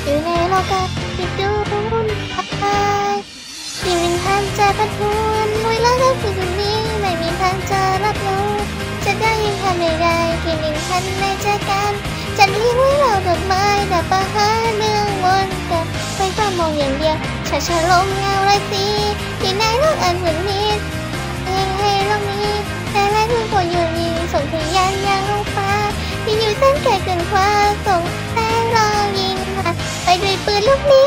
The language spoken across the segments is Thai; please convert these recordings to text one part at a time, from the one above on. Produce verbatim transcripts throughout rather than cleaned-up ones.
อยู่ในโลกาที่ดูวุ่นวายที่วินทันจะพัดหวนลุยแล้วก็คือคนนี้ไม่มีทางจะรับรู้จะได้ยินคำใดๆที่หนึ่งทันในใจกันฉันเลี้ยงไว้เราดอกไม้แต่ปัญหาเรื่องวนกลับไปเฝ้ามองอย่างเดียวชาชาลมเงาไรสีที่ในโลกอันมืดมิดเองให้โลกนี้แต่แรกทุกคนอยู่ยิงส่งทะยานอย่างลงฟ้าที่อยู่เส้นไกลเกินกว่าส่งแสงรอยิงผ่านไปด้วยปืนลูกนี้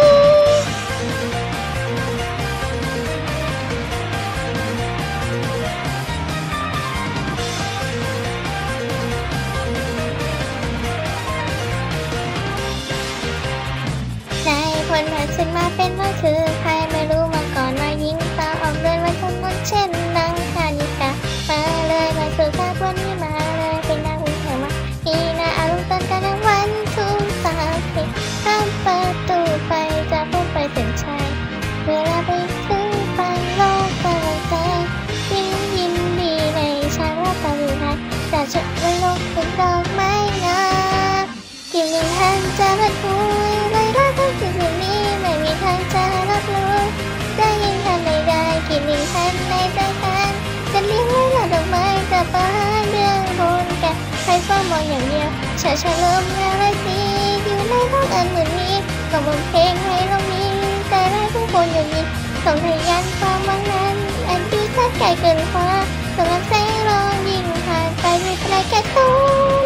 นายพลผ่านขึ้นมาเป็นว่าคือใครไม่รู้มาก่อนมายิงตาออกเดินไว้ทั้งหมดเช่นนางคานิกามาเลยมาสู่ภาควันนี้มาเลยเป็นนางอุ่นแถวมาอีนาอารมณ์ต้นกันวันทุกสาวสิข้ามประตูไปจะพุ่งไปเส้นชัยเวลาไปถึงฝั่งโลกกำลังใจยินยินดีในชาติตะวันไทยจะชุดวันโลกเป็นดอกไม้งามกินหนึ่งทันจะพัดหวนเลยรักทั้งคืนนี้ไม่มีทางจะรับรู้ได้ยินคำใดๆกินหนึ่งทันในใจกันจะเลี้ยงไว้หน้าดอกไม้จะประหารเรื่องบนกันให้เฝ้ามองอย่างเดียวชาชาลมเงาไรสีอยู่ในห้องอันมืดมิดก็มองเพลงให้ลงนี้แต่แรกทุกคนอยู่ยินส่งทะยานความหวังนั้นอันดูสักไกลเกินฟ้าส่งแสงรองยิงผ่านไปด้วยไกลแค่ตูน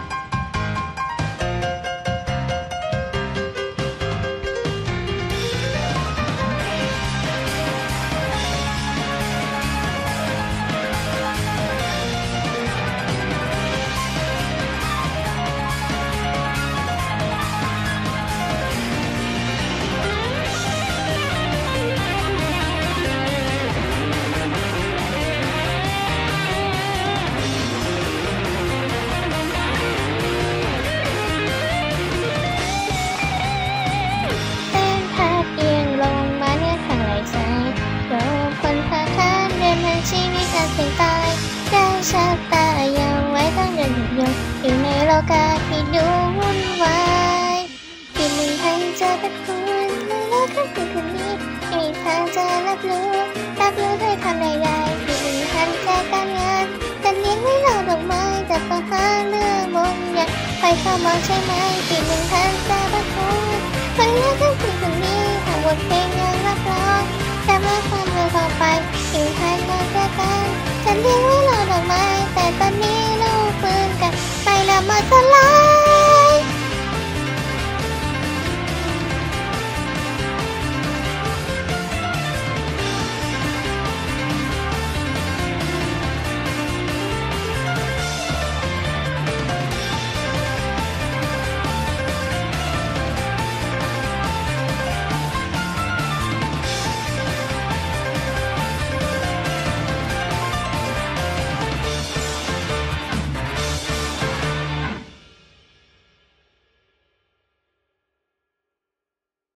ชีวิตอันเป็นตายได้ชะตายังไว้ต้องเดินหยุดยงอยู่ในโลกาที่ดูวุ่นวายที่หนึ่งทางจะเป็นคุณเลยแล้วก็คือคนนี้ไม่มีทางจะรับรู้รับรู้ด้วยคำใดๆที่หนึ่งทางจะการงานจะเลี้ยงไว้เราดอกไม้จะประหารเรื่องมงอยากไปเข้ามองใช่ไหมที่หนึ่งทางจะ